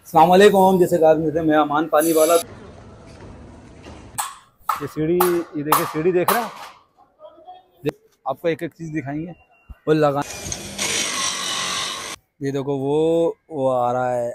अस्सलाम वालेकुम। जैसे कहा थे मैं अमान पानी वाला। ये सीढ़ी, ये देखिए सीढ़ी देख रहा है। आपको एक एक चीज़ दिखाएंगे वो लगा। ये देखो वो आ रहा है।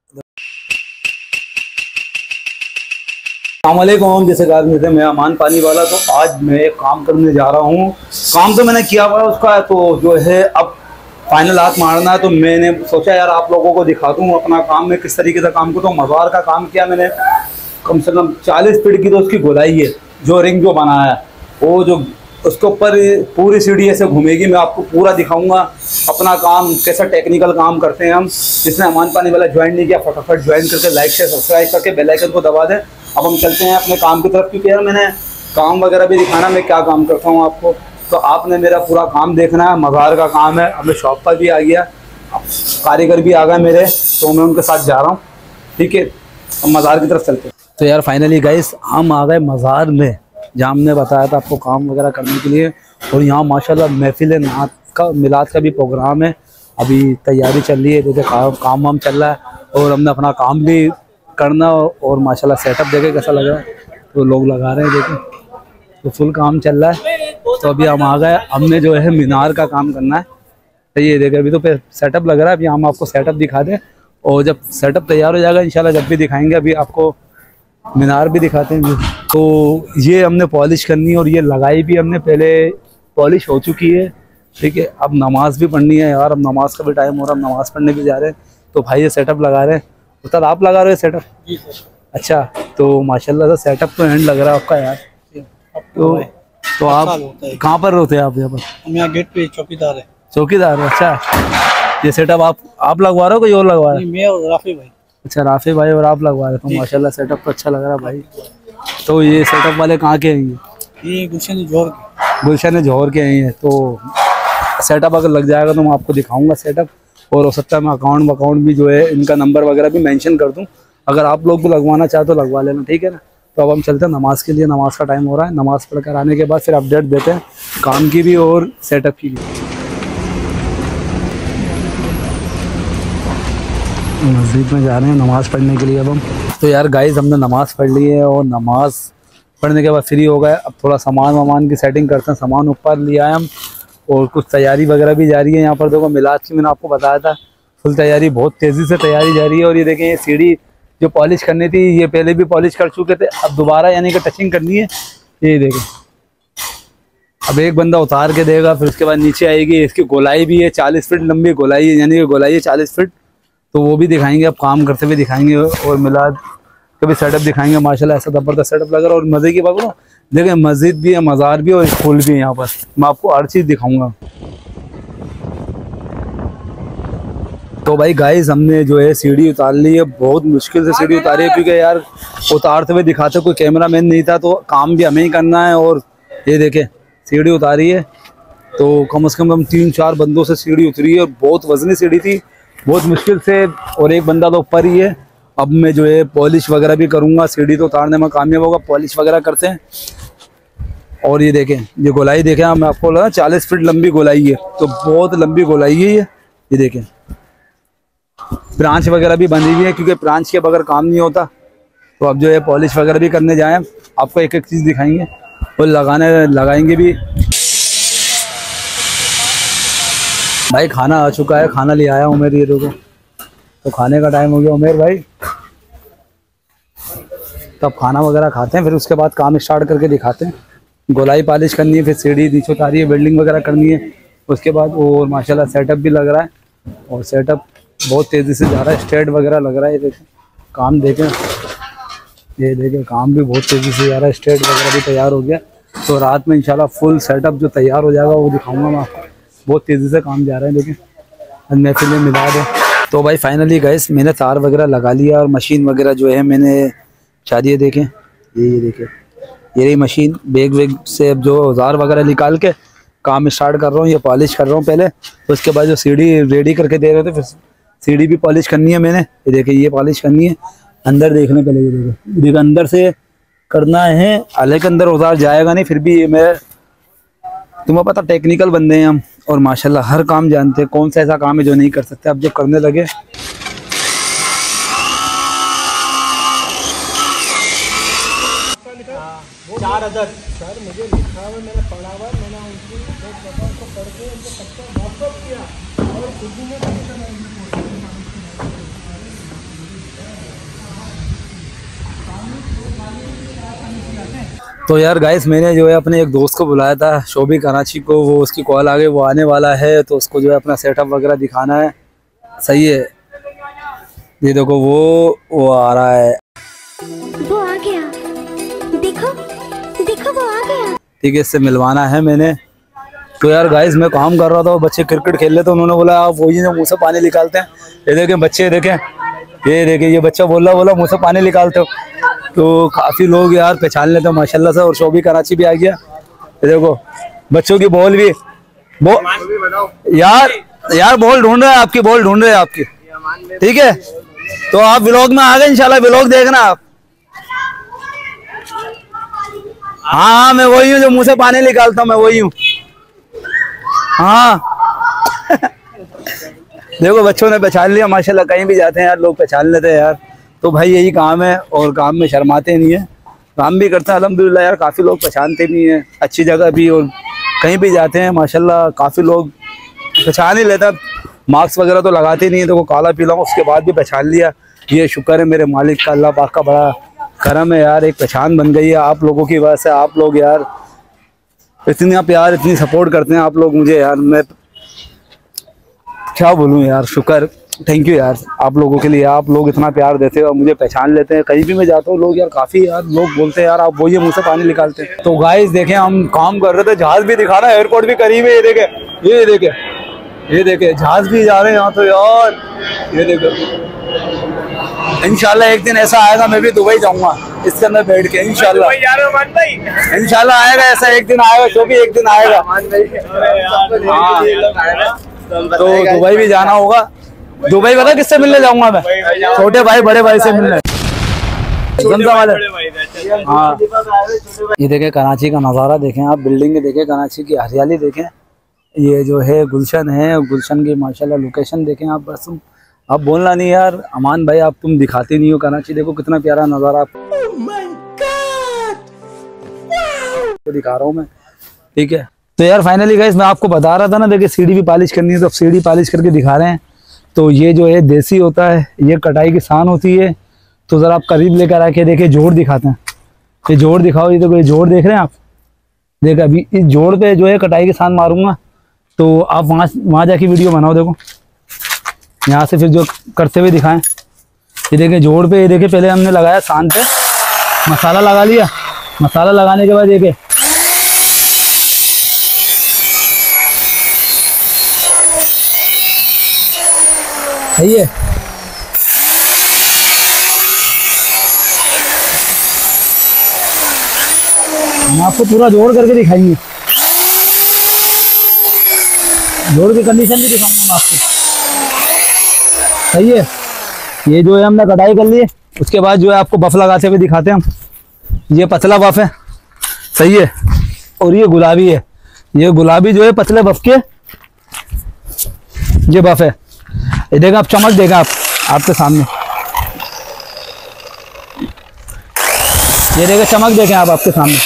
अस्सलाम वालेकुम। जैसे कहा थे मैं अमान पानी वाला। तो आज मैं एक काम करने जा रहा हूँ। काम तो मैंने किया हुआ है उसका, तो जो है अब फाइनल हाथ मारना है। तो मैंने सोचा यार आप लोगों को दिखा दूँ अपना काम में किस तरीके से काम करता हूँ। मज़ार का काम किया मैंने, कम से कम 40 फीट की तो उसकी गोलाई है। जो रिंग जो बनाया है वो जो उसके ऊपर पूरी सीढ़ी ऐसे घूमेगी। मैं आपको पूरा दिखाऊंगा अपना काम कैसा टेक्निकल काम करते हैं हम। जिसने अमान पानी वाला ज्वाइन नहीं किया फटाफट ज्वाइन करके लाइक शेयर सब्सक्राइब करके बेल आइकन को दबा दें। अब हम चलते हैं अपने काम की तरफ, क्योंकि यार मैंने काम वगैरह भी दिखाना मैं क्या काम करता हूँ आपको। तो आपने मेरा पूरा काम देखना है। मज़ार का काम है। अब मैं शॉप पर भी आ गया, कारीगर भी आ गए मेरे, तो मैं उनके साथ जा रहा हूँ। ठीक है, अब मज़ार की तरफ चलते हैं। तो यार फाइनली गाइस हम आ गए मज़ार में, जहाँ हमने बताया था आपको काम वगैरह करने के लिए। और यहाँ माशाल्लाह महफिल नात का मिलाद का भी प्रोग्राम है। अभी तैयारी चल रही है, जैसे काम वाम चल रहा है और हमने अपना काम भी करना। और माशाल्लाह सेटअप देखे कैसा लग रहा है, तो लोग लगा रहे हैं देखें, तो फुल काम चल रहा है। तो अभी हम आ गए, हमने जो है मीनार का काम करना है। तो ये देखें अभी तो सेटअप लग रहा है। अभी हम आपको सेटअप दिखा दें और जब सेटअप तैयार हो जाएगा इंशाल्लाह जब भी दिखाएंगे। अभी आपको मीनार भी दिखाते हैं। तो ये हमने पॉलिश करनी है और ये लगाई भी हमने पहले, पॉलिश हो चुकी है। ठीक है, अब नमाज भी पढ़नी है यार। अब नमाज का भी टाइम हो रहा है, हम नमाज पढ़ने भी जा रहे हैं। तो भाई ये सेटअप लगा रहे हैं। उस्ताद आप लगा रहे हो सेटअप? जी सर। अच्छा, तो माशाल्लाह से सेटअप तो एंड लग रहा है आपका यार। तो आप कहाँ पर होते हैं आप? यहाँ पर हम यहाँ गेट पे चौकीदार है। चौकीदार है, अच्छा। ये सेटअप आप लगवा रहे हो कोई और लगवा रहा है? मैं और राफी भाई। अच्छा, राफी भाई और आप लगवा रहे हो। तो माशाल्लाह सेटअप तो अच्छा लग रहा है भाई। तो ये सेटअप वाले कहाँ के हैं? ये गुलशन जौहर के। गुलशन जौहर के हैं। तो सेटअप अगर लग जाएगा तो मैं आपको दिखाऊंगा सेटअप। और हो सकता है मैं अकाउंट भी जो है इनका नंबर वगैरह भी मेंशन कर दूं। अगर आप लोग भी लगवाना चाहे तो लगवा लेना, ठीक है ना। तो अब हम चलते हैं नमाज के लिए। नमाज का टाइम हो रहा है। नमाज पढ़कर आने के बाद फिर अपडेट देते हैं काम की भी और सेटअप की भी। मस्जिद में जा रहे हैं नमाज़ पढ़ने के लिए अब हम। तो यार गाइस हमने नमाज़ पढ़ ली है और नमाज़ पढ़ने के बाद फ्री हो गए। अब थोड़ा सामान की सेटिंग करते हैं। सामान ऊपर लिया है हम और कुछ तैयारी वगैरह भी जारी है। यहाँ पर देखो मिलाद की मैंने आपको बताया था, फुल तैयारी, बहुत तेज़ी से तैयारी जारी है। और ये देखें ये सीढ़ी जो पॉलिश करनी थी ये पहले भी पॉलिश कर चुके थे, अब दोबारा यानी कि टचिंग करनी है। ये देखें अब एक बंदा उतार के देगा, फिर उसके बाद नीचे आएगी। इसकी गोलाई भी है 40 फीट लंबी गोलाई है, यानी कि गोलाई है 40 फीट। तो वो भी दिखाएंगे, अब काम करते हुए दिखाएंगे और मिलाद का भी सेटअप दिखाएंगे। माशाल्लाह ऐसा ज़बरदस्त सेटअप लग रहा है। और मज़े की बात हो, देखें मस्जिद भी है, मज़ार भी और स्कूल भी है यहाँ पर। मैं आपको हर चीज़ दिखाऊंगा। तो भाई गाइस हमने जो है सीढ़ी उतार ली है। बहुत मुश्किल से सीढ़ी उतारी है, क्योंकि यार उतारते हुए दिखाते कोई कैमरामैन नहीं था, तो काम भी हमें ही करना है। और ये देखें सीढ़ी उतारी है तो कम से कम हम 3-4 बंदों से सीढ़ी उतरी है। और बहुत वजनी सीढ़ी थी, बहुत मुश्किल से, और एक बंदा तो ऊपर ही है। अब मैं जो है पॉलिश वगैरह भी करूँगा। सीढ़ी तो उतारने में कामयाब होगा, पॉलिश वगैरह करते हैं। और ये देखें ये गोलाई देखें, मैं आपको लगा 40 फीट लंबी गोलाई है, तो बहुत लंबी गोलाई है ये देखें। ब्रांच वगैरह भी बंधी हुई है, क्योंकि ब्रांच के बगैर काम नहीं होता। तो अब जो है पॉलिश वगैरह भी करने जाएँ, आपको एक एक चीज़ दिखाएंगे और लगाएंगे भी। भाई खाना आ चुका है, खाना ले आया उमेर, ये देखो। तो खाने का टाइम हो गया उमेर भाई। तब खाना वगैरह खाते हैं, फिर उसके बाद काम स्टार्ट करके दिखाते हैं। गोलाई पॉलिश करनी है, फिर सीढ़ी नीचे उतारी है, बिल्डिंग वगैरह करनी है उसके बाद। और माशाल्लाह सेटअप भी लग रहा है और सेटअप बहुत तेज़ी से जा रहा है। स्टेट वगैरह लग रहा है, ये देखें काम देखें, ये देखें काम भी बहुत तेज़ी से जा रहा है। स्टेट वगैरह भी तैयार हो गया। तो रात में इंशाल्लाह फुल सेटअप जो तैयार हो जाएगा वो दिखाऊंगा मैं आपको। बहुत तेज़ी से काम जा रहा है, देखें महफिल में मिला दे। तो भाई फाइनली गाइस मैंने तार वगैरह लगा लिया और मशीन वगैरह जो है मैंने शादी है। देखें ये देखें ये रही मशीन। बैग से अब जो औजार वगैरह निकाल के काम स्टार्ट कर रहा हूँ। ये पॉलिश कर रहा हूँ पहले, उसके बाद जो सीढ़ी रेडी करके दे रहे थे, फिर सीढ़ी भी पॉलिश करनी है मैंने। ये देखें ये पॉलिश करनी है। अंदर देखने पहले ये देखो अंदर से करना है, हालांकि अंदर औजार जाएगा नहीं, फिर भी मैं तुम्हें पता टेक्निकल बंदे हैं हम और माशाल्लाह हर काम जानते हैं। कौन सा ऐसा काम है जो नहीं कर सकते। अब जब करने लगे 4 अदर सर मुझे लिखा हुआ, मैंने पढ़ा हुआ, मैंने उनकी उनको पढ़ के उनको सबका व्हाट्सअप किया और खुद ने तो यार गाइस मैंने जो है अपने एक दोस्त को बुलाया था शोभी कराची को, वो उसकी कॉल आ गई, वो आने वाला है तो उसको जो है अपना सेटअप वगैरह दिखाना है। सही है, ये देखो वो आ रहा है, वो आ गया, देखो देखो वो आ गया। ठीक है, इससे मिलवाना है मैंने। तो यार गाइस मैं काम कर रहा था, बच्चे क्रिकेट खेल रहे थे, उन्होंने बोला आप वही जो मुँह से पानी निकालते हैं, ये देखें बच्चे, देखें ये देखें, ये बच्चा बोला मुँह से पानी निकालते हो। तो काफ़ी लोग यार पहचान लेते हैं माशाल्लाह से, और शोभी कराची भी आ गया। ये देखो बच्चों की बॉल भी यार बॉल ढूंढ रहे हैं आपकी, बॉल ढूंढ रहे हैं आपकी, ठीक है। तो आप व्लॉग में आ गए इंशाल्लाह, व्लॉग देखना आप। हाँ मैं वही हूँ जो मुंह से पानी निकालता हूँ, मैं वही हूँ। हाँ देखो बच्चों ने पहचान लिया माशाल्लाह, कहीं भी जाते हैं यार लोग पहचान लेते हैं यार। तो भाई यही काम है, और काम में शर्माते नहीं है, काम भी करते हैं अल्हम्दुलिल्लाह यार। काफ़ी लोग पहचानते भी हैं अच्छी जगह भी, और कहीं भी जाते हैं माशाल्लाह काफ़ी लोग पहचान ही लेता। मास्क वगैरह तो लगाते नहीं है, तो वो काला पीला उसके बाद भी पहचान लिया। ये शुक्र है मेरे मालिक का, अल्लाह पाक का बड़ा करम है यार, एक पहचान बन गई है आप लोगों की वजह से। आप लोग यार इतना प्यार, इतनी सपोर्ट करते हैं आप लोग मुझे यार, मैं क्या बोलूँ यार, शुक्र, थैंक यू यार आप लोगों के लिए। आप लोग इतना प्यार देते हो और मुझे पहचान लेते हैं, कहीं भी मैं जाता हूँ लोग यार काफ़ी यार लोग बोलते हैं यार आप वो ये मुँह से पानी निकालते हैं। तो गाइस देखें हम काम कर रहे थे, जहाज़ भी दिखा रहा है, एयरपोर्ट भी करीब है, ये देखे जहाज़ भी जा रहे हैं यहाँ तो यार। ये देखो इंशाल्लाह एक दिन ऐसा आएगा मैं भी दुबई जाऊंगा इसके अंदर बैठ के, इंशाल्लाह आएगा ऐसा एक दिन आएगा, जो भी एक दिन आएगा। तो दुबई भी जाना होगा। दुबई पता किससे मिलने जाऊंगा मैं? छोटे भाई बड़े भाई से मिलने, वाले। हाँ ये देखें कराची का नज़ारा देखें आप, बिल्डिंग देखें, कराची की हरियाली देखें, ये जो है गुलशन है, गुलशन की माशाल्लाह लोकेशन देखें आप। बस आप बोलना नहीं यार अमान भाई, आप तुम दिखाते नहीं हो कराची, देखो कितना प्यारा नज़ारा आपको दिखा रहा हूँ मैं, ठीक है। तो यार फाइनली गाइस मैं आपको बता रहा था ना, देखिए सीढ़ी भी पॉलिश करनी है, तो सीढ़ी पॉलिश करके दिखा रहे हैं। तो ये जो है देसी होता है, ये कटाई की सान होती है। तो ज़रा आप करीब लेकर आके देखिए, जोड़ दिखाते हैं, ये जोड़ दिखाओ, ये देखो ये जोड़ देख रहे हैं आप, देखो अभी इस जोड़ पे जो है कटाई की सान मारूंगा, तो आप वहाँ जाके वीडियो बनाओ। देखो यहाँ से फिर जो करते हुए दिखाएं, ये देखें जोड़ पे, ये देखें पहले हमने लगाया सान पे, मसाला लगा लिया, मसाला लगाने के बाद देखें सही है। हम आपको पूरा जोड़ करके दिखाएंगे, जोड़ की कंडीशन भी दिखाऊंगा मैं आपको, सही है। ये जो है हमने कटाई कर ली है, उसके बाद जो है आपको बफ लगाते हुए दिखाते हैं हम। ये पतला बफ है, सही है, और ये गुलाबी है। ये गुलाबी जो है पतले बफ के ये बफ है। ये देखा आप, चमक देगा आप आपके सामने, ये देखिए चमक देखें आप आपके सामने।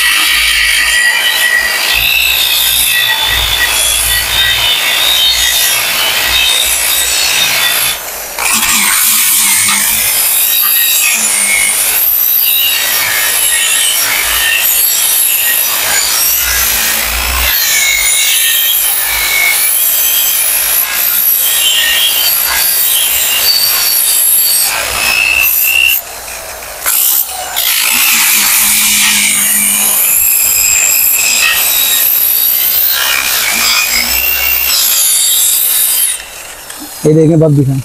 ये देखें बफ दिखाएं,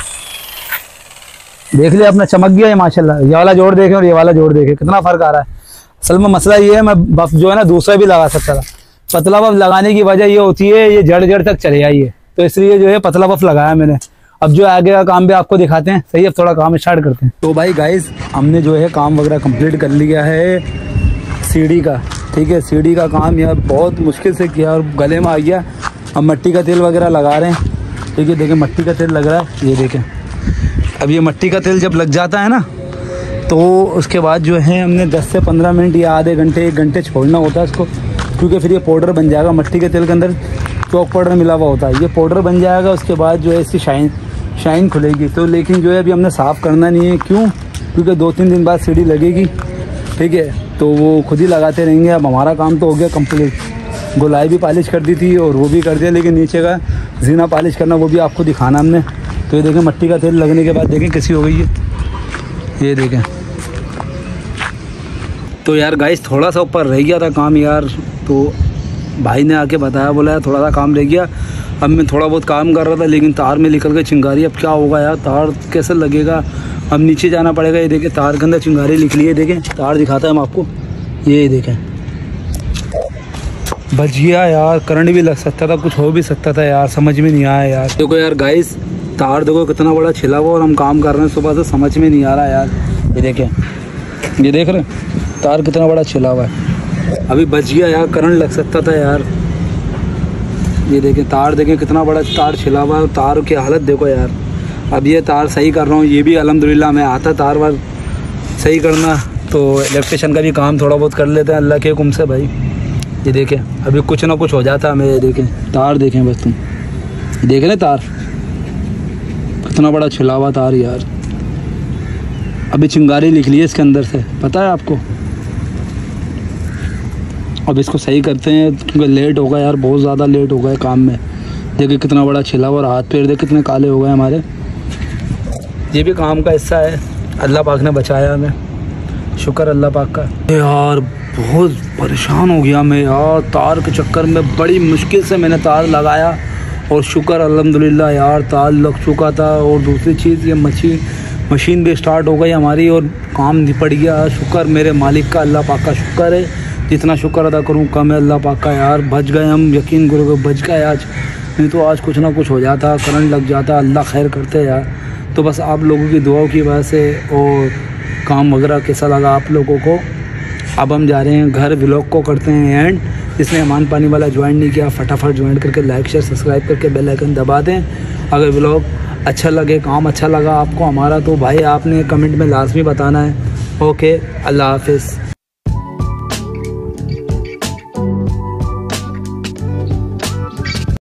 देख लिया अपना, चमक गया है माशाल्लाह। ये वाला जोड़ देखें और ये वाला जोड़ देखें, कितना फर्क आ रहा है। असल में मसला ये है, मैं बफ जो है ना दूसरा भी लगा सकता था। पतला बफ लगाने की वजह ये होती है, ये जड़ तक चले आई है, तो इसलिए जो है पतला बफ लगाया मैंने। अब जो आगे का काम भी आपको दिखाते हैं, सही है, अब थोड़ा काम स्टार्ट करते हैं। तो भाई गाइस हमने जो है काम वगैरह कंप्लीट कर लिया है सीढ़ी का, ठीक है। सीढ़ी का काम यार बहुत मुश्किल से किया और गले में आ गया। अब मिट्टी का तेल वगैरह लगा रहे हैं, ठीक है। देखें मट्टी का तेल लग रहा है, ये देखें। अब ये मट्टी का तेल जब लग जाता है ना, तो उसके बाद जो है हमने 10 से 15 मिनट या आधे घंटे 1 घंटे छोड़ना होता है इसको, क्योंकि फिर ये पाउडर बन जाएगा। मट्टी के तेल के अंदर चौक पाउडर मिला हुआ होता है, ये पाउडर बन जाएगा। उसके बाद जो है इसकी शाइन खुलेगी। तो लेकिन जो है अभी हमने साफ़ करना नहीं है, क्यों? क्योंकि 2-3 दिन बाद सीढ़ी लगेगी, ठीक है, तो वो खुद ही लगाते रहेंगे। अब हमारा काम तो हो गया कंप्लीट। गोलाई भी पॉलिश कर दी थी और वो भी कर दिया, लेकिन नीचे का जीना पॉलिश करना वो भी आपको दिखाना हमने। तो ये देखें मट्टी का तेल लगने के बाद देखें कैसी हो गई है, ये देखें। तो यार गाइस थोड़ा सा ऊपर रह गया था काम यार, तो भाई ने आके बताया, बोला यार थोड़ा सा काम रह गया। अब मैं थोड़ा बहुत काम कर रहा था, लेकिन तार में निकल गई चिंगारी। अब क्या होगा यार, तार कैसे लगेगा? अब नीचे जाना पड़ेगा। ये देखें तार के अंदर चिंगारी निकली है, देखें तार दिखाता है हम आपको, ये देखें बच गया यार। करंट भी लग सकता था, कुछ हो भी सकता था यार, समझ में नहीं आया यार। देखो यार गाइस तार देखो कितना बड़ा छिला हुआ, और हम काम कर रहे हैं सुबह से, समझ में नहीं आ रहा यार। ये देखें, ये देख रहे हैं तार कितना बड़ा छिला हुआ है। अभी बच गया यार, करंट लग सकता था यार। ये देखें तार, देखें कितना बड़ा तार छिला हुआ है। तार की हालत देखो यार। अब ये तार सही कर रहा हूँ, ये भी अल्हम्दुलिल्लाह मैं आता तार वार सही करना, तो इलेक्ट्रिशियन का भी काम थोड़ा बहुत कर लेते हैं अल्लाह के हुक्म से भाई। ये देखें अभी कुछ ना कुछ हो जाता है। मैं देखें तार, देखें बस तुम देखें ना तार कितना बड़ा छिला हुआ तार यार। अभी चिंगारी निकली है इसके अंदर से, पता है आपको। अब इसको सही करते हैं, क्योंकि लेट होगा यार, बहुत ज़्यादा लेट हो गया काम में। देखिए कितना बड़ा छिला हुआ, और हाथ पैर देख कितने काले हो गए हमारे। ये भी काम का हिस्सा है, अल्लाह पाक ने बचाया हमें, शुक्र अल्लाह पाक का। यार बहुत परेशान हो गया मैं यार, तार के चक्कर में बड़ी मुश्किल से मैंने तार लगाया, और शुक्र अल्हम्दुलिल्लाह यार तार लग चुका था। और दूसरी चीज़ ये मशीन भी स्टार्ट हो गई हमारी, और काम निपट गया। शुक्र मेरे मालिक का, अल्लाह पाक का शुक्र है। जितना शुक्र अदा करूँ कम है अल्लाह पाक का यार। बच गए हम, यकीन करोगे बच गए आज, नहीं तो आज कुछ ना कुछ हो जाता, करंट लग जाता। अल्लाह खैर करते यार। तो बस आप लोगों की दुआओं की वजह से, और काम वगैरह कैसा लगा आप लोगों को। अब हम जा रहे हैं घर, व्लॉग को करते हैं एंड। जिसने अमान पानी वाला ज्वाइन नहीं किया फटाफट ज्वाइन करके लाइक शेयर सब्सक्राइब करके बेल आइकन दबा दें। अगर व्लॉग अच्छा लगे, काम अच्छा लगा आपको हमारा, तो भाई आपने कमेंट में लाजमी बताना है। ओके, अल्लाह हाफिज़।